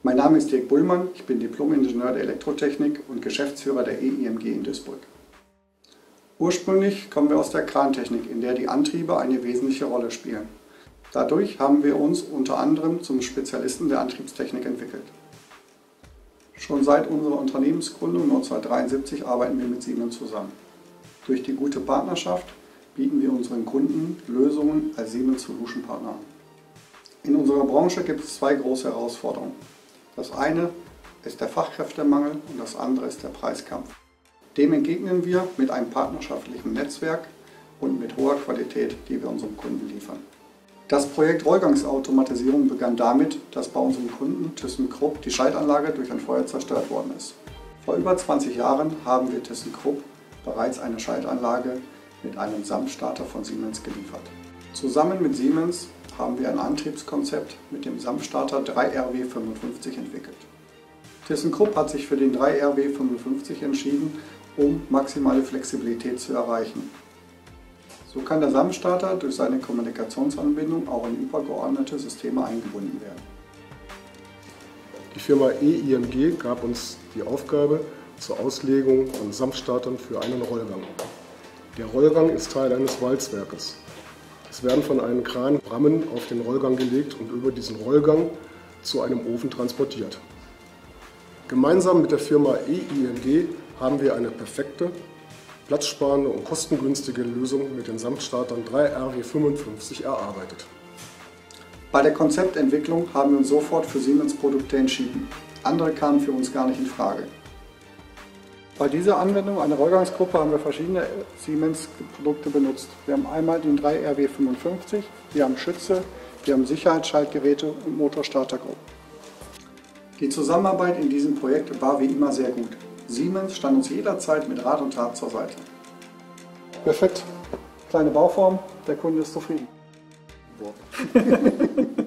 Mein Name ist Dirk Bullmann, ich bin Diplom-Ingenieur der Elektrotechnik und Geschäftsführer der EIMG in Duisburg. Ursprünglich kommen wir aus der Krantechnik, in der die Antriebe eine wesentliche Rolle spielen. Dadurch haben wir uns unter anderem zum Spezialisten der Antriebstechnik entwickelt. Schon seit unserer Unternehmensgründung 1973 arbeiten wir mit Siemens zusammen. Durch die gute Partnerschaft bieten wir unseren Kunden Lösungen als Siemens Solution Partner an. In unserer Branche gibt es zwei große Herausforderungen. Das eine ist der Fachkräftemangel und das andere ist der Preiskampf. Dem entgegnen wir mit einem partnerschaftlichen Netzwerk und mit hoher Qualität, die wir unserem Kunden liefern. Das Projekt Rollgangsautomatisierung begann damit, dass bei unserem Kunden ThyssenKrupp die Schaltanlage durch ein Feuer zerstört worden ist. Vor über 20 Jahren haben wir ThyssenKrupp bereits eine Schaltanlage mit einem Samtstarter von Siemens geliefert. Zusammen mit Siemens haben wir ein Antriebskonzept mit dem Samtstarter 3RW55 entwickelt. ThyssenKrupp hat sich für den 3RW55 entschieden, um maximale Flexibilität zu erreichen. So kann der Samtstarter durch seine Kommunikationsanbindung auch in übergeordnete Systeme eingebunden werden. Die Firma EIMG gab uns die Aufgabe zur Auslegung von Samtstartern für einen Rollgang. Der Rollgang ist Teil eines Walzwerkes. Es werden von einem Kran Rammen auf den Rollgang gelegt und über diesen Rollgang zu einem Ofen transportiert. Gemeinsam mit der Firma EIMG haben wir eine perfekte, platzsparende und kostengünstige Lösung mit den Samtstartern 3RW55 erarbeitet. Bei der Konzeptentwicklung haben wir uns sofort für Siemens Produkte entschieden. Andere kamen für uns gar nicht in Frage. Bei dieser Anwendung einer Rollgangsgruppe haben wir verschiedene Siemens-Produkte benutzt. Wir haben einmal den 3RW55, wir haben Schütze, wir haben Sicherheitsschaltgeräte und Motorstartergruppen. Die Zusammenarbeit in diesem Projekt war wie immer sehr gut. Siemens stand uns jederzeit mit Rat und Tat zur Seite. Perfekt, kleine Bauform, der Kunde ist zufrieden.